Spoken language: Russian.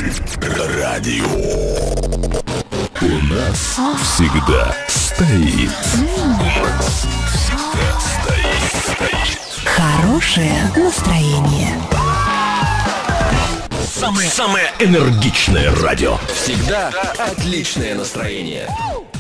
Радио. У нас всегда стоит. Хорошее настроение. Самое энергичное радио. Всегда отличное настроение.